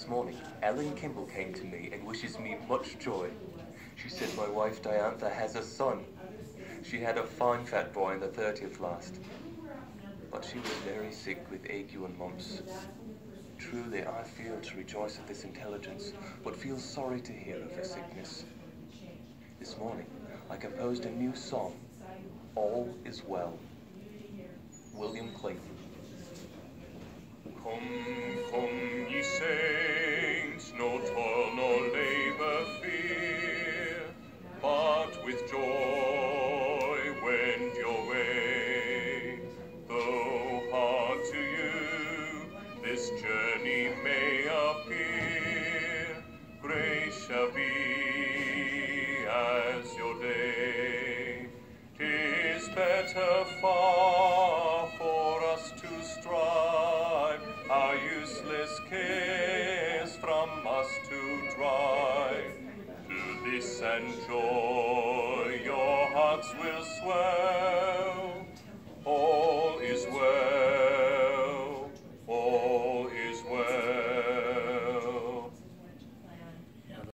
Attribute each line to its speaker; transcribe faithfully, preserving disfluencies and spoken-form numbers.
Speaker 1: This morning, Ellen Kimball came to me and wishes me much joy. She said my wife Diantha has a son. She had a fine fat boy on the thirtieth last. But she was very sick with ague and mumps. Truly, I feel to rejoice at this intelligence, but feel sorry to hear of her sickness. This morning, I composed a new song, All is Well. William Clayton.
Speaker 2: Come, come, ye saints, no toil, no labor fear, but with joy wend your way. Though hard to you this journey may appear, grace shall be as your day. 'Tis better far for us to strive, our useless cares from us to drive. To this and joy your hearts will swell.